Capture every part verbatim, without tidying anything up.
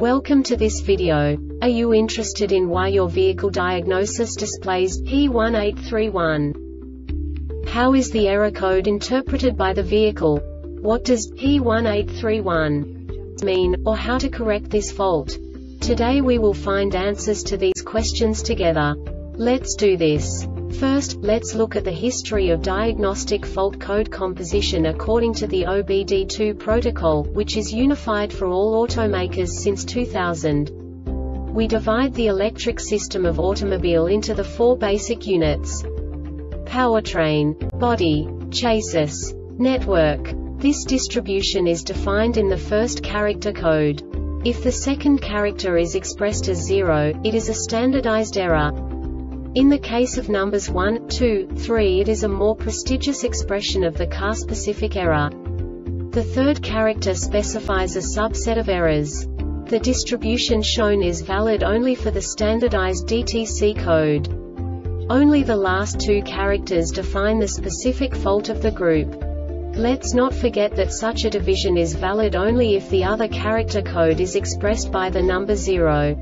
Welcome to this video. Are you interested in why your vehicle diagnosis displays P one eight three one? How is the error code interpreted by the vehicle? What does P one eight three one mean, or how to correct this fault? Today we will find answers to these questions together. Let's do this. First, let's look at the history of diagnostic fault code composition according to the O B D two protocol, which is unified for all automakers since two thousand. We divide the electric system of automobile into the four basic units: powertrain, body, chassis, network. This distribution is defined in the first character code. If the second character is expressed as zero, it is a standardized error. In the case of numbers one, two, three, it is a more prestigious expression of the car-specific error. The third character specifies a subset of errors. The distribution shown is valid only for the standardized D T C code. Only the last two characters define the specific fault of the group. Let's not forget that such a division is valid only if the other character code is expressed by the number zero.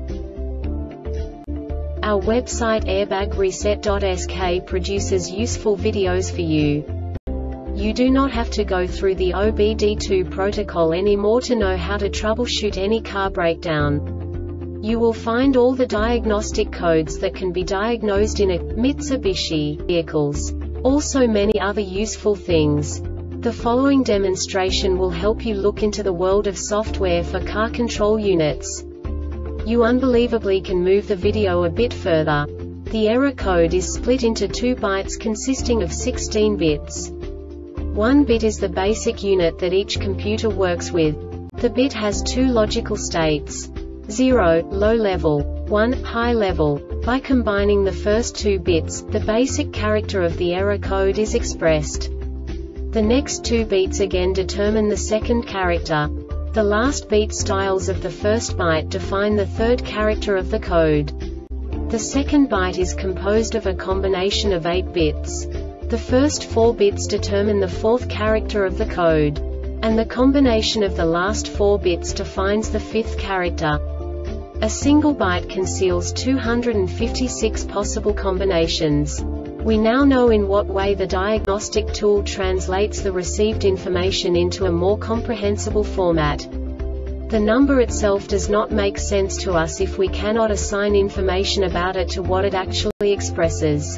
Our website airbag reset dot S K produces useful videos for you. You do not have to go through the O B D two protocol anymore to know how to troubleshoot any car breakdown. You will find all the diagnostic codes that can be diagnosed in a Mitsubishi vehicles. Also many other useful things. The following demonstration will help you look into the world of software for car control units. You unbelievably can move the video a bit further. The error code is split into two bytes consisting of sixteen bits. One bit is the basic unit that each computer works with. The bit has two logical states: zero, low level, one, high level. By combining the first two bits, the basic character of the error code is expressed. The next two bits again determine the second character. The last beat styles of the first byte define the third character of the code. The second byte is composed of a combination of eight bits. The first four bits determine the fourth character of the code. And the combination of the last four bits defines the fifth character. A single byte conceals two hundred fifty-six possible combinations. We now know in what way the diagnostic tool translates the received information into a more comprehensible format. The number itself does not make sense to us if we cannot assign information about it to what it actually expresses.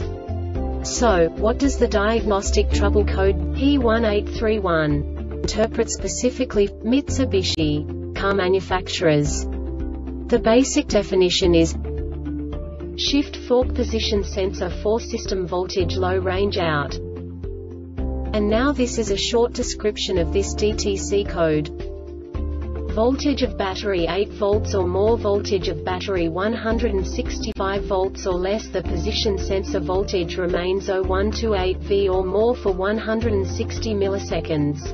So, what does the diagnostic trouble code P one eight three one interpret specifically for Mitsubishi car manufacturers? The basic definition is shift fork position sensor for system voltage low range out. And now this is a short description of this D T C code. Voltage of battery eight volts or more, voltage of battery one hundred sixty-five volts or less. The position sensor voltage remains zero one two eight volts or more for one hundred sixty milliseconds.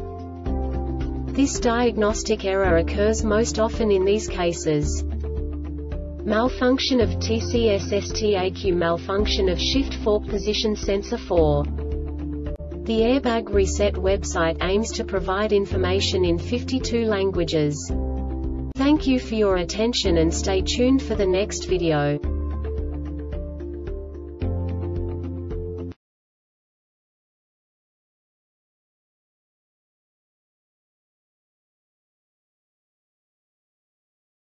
This diagnostic error occurs most often in these cases: malfunction of T C S S T A Q, malfunction of shift fork position sensor four. The Airbag Reset website aims to provide information in fifty-two languages. Thank you for your attention and stay tuned for the next video.